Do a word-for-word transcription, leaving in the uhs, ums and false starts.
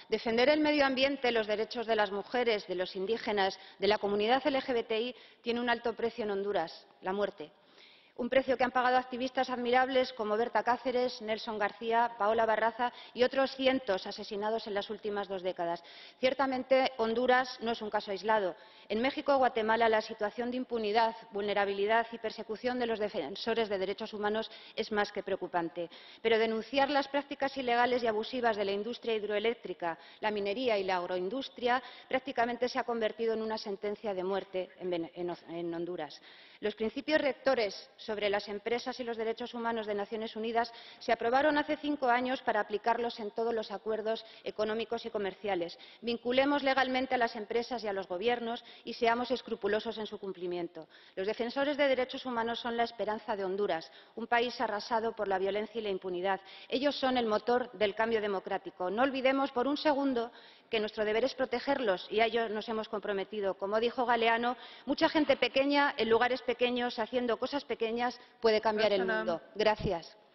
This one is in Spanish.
Defender el medio ambiente, los derechos de las mujeres, de los indígenas, de la comunidad L G B T I tiene un alto precio en Honduras, la muerte. Un precio que han pagado activistas admirables como Berta Cáceres, Nelson García, Paola Barraza y otros cientos asesinados en las últimas dos décadas. Ciertamente, Honduras no es un caso aislado. En México y Guatemala la situación de impunidad, vulnerabilidad y persecución de los defensores de derechos humanos es más que preocupante. Pero denunciar las prácticas ilegales y abusivas de la industria hidroeléctrica, la minería y la agroindustria prácticamente se ha convertido en una sentencia de muerte en, en, en Honduras. Los principios rectores sobre las empresas y los derechos humanos de las Naciones Unidas se aprobaron hace cinco años para aplicarlos en todos los acuerdos económicos y comerciales. Vinculemos legalmente a las empresas y a los gobiernos y seamos escrupulosos en su cumplimiento. Los defensores de derechos humanos son la esperanza de Honduras, un país arrasado por la violencia y la impunidad. Ellos son el motor del cambio democrático. No olvidemos por un segundo que nuestro deber es protegerlos y a ello nos hemos comprometido. Como dijo Galeano, mucha gente pequeña en lugares pequeños haciendo cosas pequeñas puede cambiar el mundo. Gracias.